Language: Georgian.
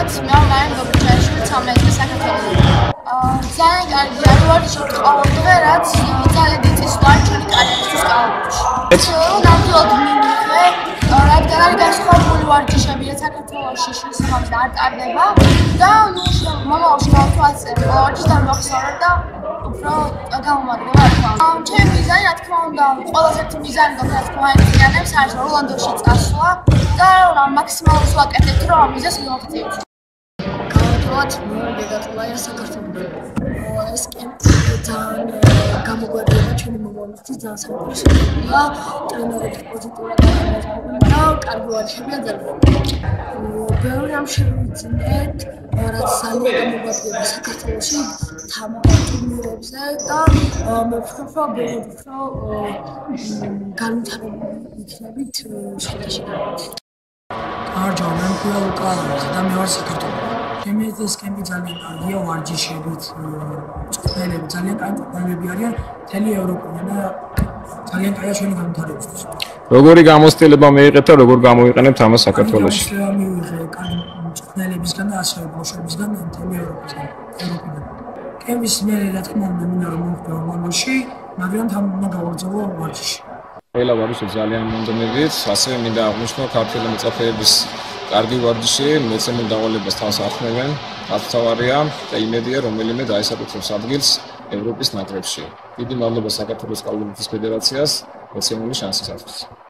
Привет, меня Майя Добрячева, самлетний საქართველოს. ძალიან კარგი არის ვარჯიში ყოველდღე რაც ძალიან დიდი სვარჩული კარიერის კალათში. ნამდვილად მინიხე, რადგან არის განსხვავებული ვარჯიშები საქართველოში შესაძლოა არ ტარდება და მომავალში გავთვალისწინებ ვარჯიშს და მოვხსოვრო და უფრო გამომადგება თქვა. ჩემი მიზანი რა თქმა უნდა, ყველაზე ერთი მიზანი გქონდა თქვენს არის როლანდოში წასვლა და მაქსიმალურად ვაკეთებ რომ ამ მიზანს მივაღწიოთ. What მოგედატყუა საქართველოს. ეს კემპზე ძალიან გამოგვარდება ჩვენი მომავალისთვის ძალიან საინტერესოა. ტრენერების პოზიტიურად და კარგი ვარჯიშებია ძალიან. ბევრი ამ შევიძინეთ, რაც ძალიან გამოგვარდება საქართველოში თამაშებზე და მე ვფიქრობ, რომ განვითარებული იქნებით შედეგში. Arjo, mən kuya uqalarız da მე ვარ საქართველოს. ჩემთვის კემპი ძალიან კარგია ვარჯიშებით, წყვილები ძალიან კარგი წყვილები არიან მთელი ევროპიდან და ძალიან კარგია ჩვენი განვითარებისთვის. როგორი გამოცდილება მიიღეთ და როგორ გამოიყენებთ ამას საქართველოში? მივიღე კარგი წყვილებისგან და ასევე ბავშვებისგან მთელი ევროპიდან. კემპის მე რა თქმა უნდა მინდა რომ მოვხდე რომანოში, მაგრამ თან უნდა გავაგრძელო ვარჯიში. ყველა ვარჯიში ძალიან მომდმებით, ასევე მინდა აღნიშნო ქართველი მოწაფეების კარგი ვარჯიში, მეცემულ დავალებას თავს ახმევენ, თავთავარია და იმედია რომელიმე დაესაკუთრებს ადგილს ევროპის ნაკრებში. დიდი მადლობა საქართველოს კალათბურთის ფედერაციას მეცემული შანსისათვის.